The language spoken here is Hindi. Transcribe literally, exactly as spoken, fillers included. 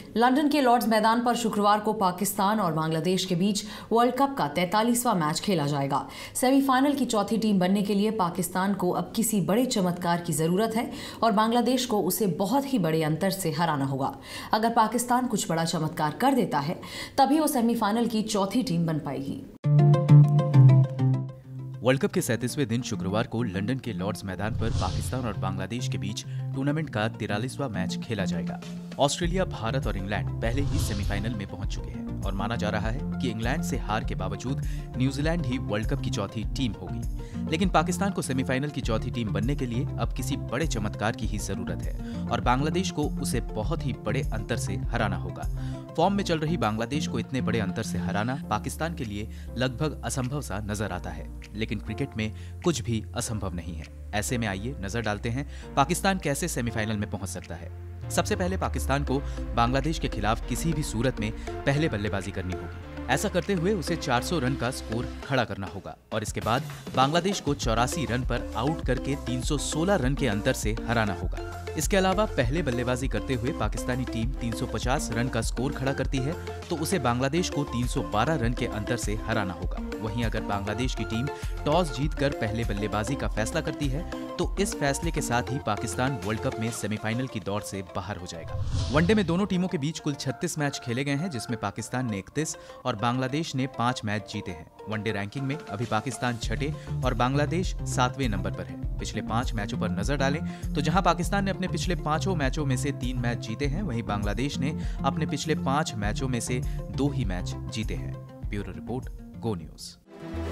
लंदन के लॉर्ड्स मैदान पर शुक्रवार को पाकिस्तान और बांग्लादेश के बीच वर्ल्ड कप का तैंतालीसवां मैच खेला जाएगा। सेमीफाइनल की चौथी टीम बनने के लिए पाकिस्तान को अब किसी बड़े चमत्कार की जरूरत है और बांग्लादेश को उसे बहुत ही बड़े अंतर से हराना होगा। अगर पाकिस्तान कुछ बड़ा चमत्कार कर देता है तभी वो सेमीफाइनल की चौथी टीम बन पाएगी। वर्ल्ड कप के सैंतीसवें दिन शुक्रवार को लंदन के लॉर्ड्स मैदान पर पाकिस्तान और बांग्लादेश के बीच टूर्नामेंट का तिरालीसवां मैच खेला जाएगा। ऑस्ट्रेलिया, भारत और इंग्लैंड पहले ही सेमीफाइनल में पहुंच चुके हैं और माना जा रहा है कि इंग्लैंड से हार के बावजूद न्यूजीलैंड ही वर्ल्ड कप की चौथी टीम होगी। लेकिन पाकिस्तान को सेमीफाइनल की चौथी टीम बनने के लिए अब किसी बड़े चमत्कार की ही जरूरत है और बांग्लादेश को उसे बहुत ही बड़े अंतर से हराना होगा। फॉर्म में चल रही बांग्लादेश को इतने बड़े अंतर से हराना पाकिस्तान के लिए लगभग असंभव सा नजर आता है, लेकिन क्रिकेट में कुछ भी असंभव नहीं है। ऐसे में आइए नजर डालते हैं पाकिस्तान कैसे सेमीफाइनल में पहुंच सकता है। सबसे पहले पाकिस्तान को बांग्लादेश के खिलाफ किसी भी सूरत में पहले बल्लेबाजी करनी होगी। ऐसा करते हुए उसे चार सौ रन का स्कोर खड़ा करना होगा और इसके बाद बांग्लादेश को चौरासी रन पर आउट करके तीन सौ सोलह रन के अंतर से हराना होगा। इसके अलावा पहले बल्लेबाजी करते हुए पाकिस्तानी टीम तीन सौ पचास रन का स्कोर खड़ा करती है तो उसे बांग्लादेश को तीन सौ बारह रन के अंतर से हराना होगा। वहीं अगर बांग्लादेश की टीम टॉस जीतकर पहले बल्लेबाजी का फैसला करती है तो इस फैसले के साथ ही पाकिस्तान वर्ल्ड कप में सेमीफाइनल की दौड़ से बाहर हो जाएगा। वनडे में दोनों टीमों के बीच कुल छत्तीस मैच खेले गए हैं, जिसमें पाकिस्तान ने इकतीस और बांग्लादेश ने पांच मैच जीते हैं। वनडे रैंकिंग में अभी पाकिस्तान छठे और बांग्लादेश सातवें नंबर पर है। पिछले पांच मैचों पर नजर डालें तो जहां पाकिस्तान ने अपने पिछले पांचों मैचों में से तीन मैच जीते हैं, वहीं बांग्लादेश ने अपने पिछले पांच मैचों में से दो ही मैच जीते हैं। Bureau report, Go news.